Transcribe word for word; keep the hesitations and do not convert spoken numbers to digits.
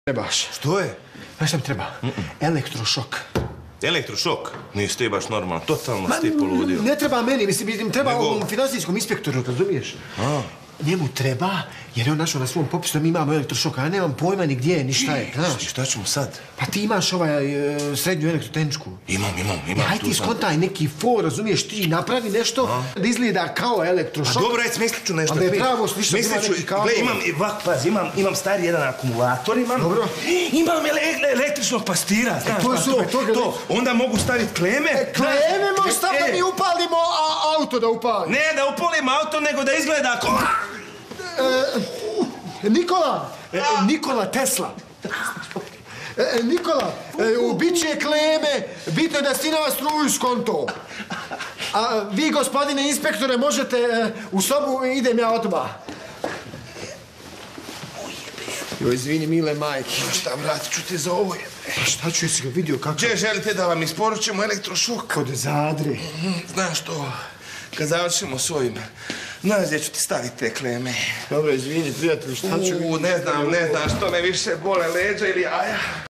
Trebaš. Što je? Znaš šta mi treba? Elektrošok. Elektrošok? Nisi ti baš normalno, totalno si ti poludio. Ne treba meni, mislim, treba ovom finansijskom inspektoru, razumiješ? Njemu treba, jer je on našao na svom popisu da mi imamo elektrošok, a ja nemam pojma ni gdje, ni šta je, znaš. Šta ćemo sad? Pa ti imaš ovaj srednju elektrotehničku. Imam, imam, imam. Hajde ti skontaj neki for, razumiješ, ti napravi nešto da izgleda kao elektrošok. A dobro, ajde, smislit ću nešto. A da je pravo slično, ima neki kao... Gle, imam, ovak, pazi, imam stari jedan akumulator, imam... Dobro. Imam električnog pastira, znaš. To je super, to... Onda mogu staviti kleme. Kleme možeš staviti da mi upalimo auto da upalimo. Ne, da upalim auto, nego da izgleda kao... Nikola! Nikola Tesla! Nikola, ubit će kleme, bitno je da stinava struju s kontom. A vi, gospodine inspektore, možete u sobu, idem ja odmah. Joj, izvini, mile majke. Šta, vratit ću ti za ovo, jebe. Šta ću, jesi ga vidio kako... Gdje želite da vam isporučimo elektrošok? Kod Zadre. Znaš što, kad završimo s ovim, znaš gdje ću ti staviti te kleme. Dobro, izvini, prijatelj, šta ću... Ne znam, ne znam što me više bole leđa ili jaja.